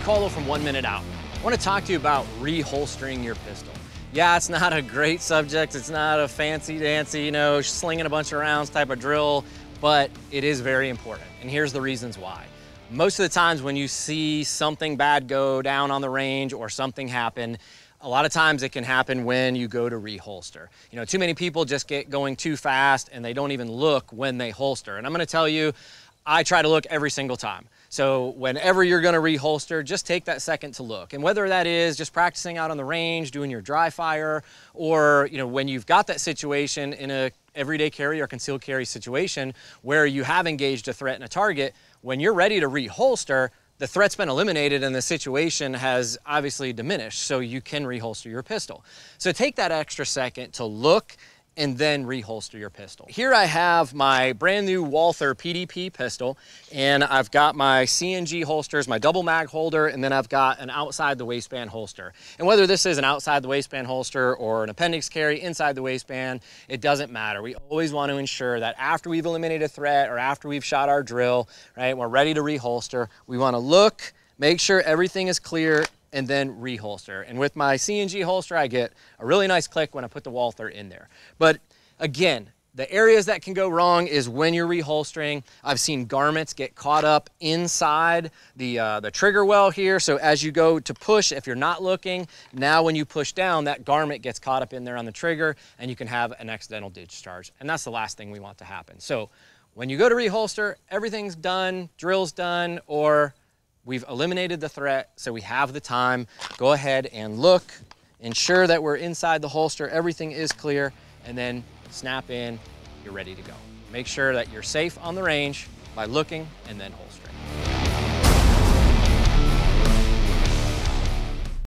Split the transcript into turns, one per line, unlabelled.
Caldwell from 1 Minute Out. I want to talk to you about reholstering your pistol. Yeah, it's not a great subject. It's not a fancy dancy, you know, slinging a bunch of rounds type of drill, but it is very important. And here's the reasons why. Most of the times when you see something bad go down on the range or something happen, a lot of times it can happen when you go to reholster. You know, too many people just get going too fast and they don't even look when they holster. And I'm gonna tell you, I try to look every single time. So whenever you're gonna reholster, just take that second to look. And whether that is just practicing out on the range, doing your dry fire, or you know, when you've got that situation in a everyday carry or concealed carry situation where you have engaged a threat and a target, when you're ready to reholster, the threat's been eliminated and the situation has obviously diminished, so you can reholster your pistol. So take that extra second to look and then reholster your pistol. Here I have my brand new Walther PDP pistol, and I've got my C&G holsters, my double mag holder, and then I've got an outside the waistband holster. And whether this is an outside the waistband holster or an appendix carry inside the waistband, it doesn't matter. We always want to ensure that after we've eliminated a threat or after we've shot our drill, right, we're ready to reholster, we want to look, make sure everything is clear, and then reholster. And with my C&G holster, I get a really nice click when I put the Walther in there. But again, the areas that can go wrong is when you're reholstering. I've seen garments get caught up inside the trigger well here. So as you go to push, if you're not looking, now when you push down, that garment gets caught up in there on the trigger and you can have an accidental discharge. And that's the last thing we want to happen. So when you go to reholster, everything's done, drill's done, or we've eliminated the threat, so we have the time. Go ahead and look, ensure that we're inside the holster, everything is clear, and then snap in, you're ready to go. Make sure that you're safe on the range by looking and then holstering.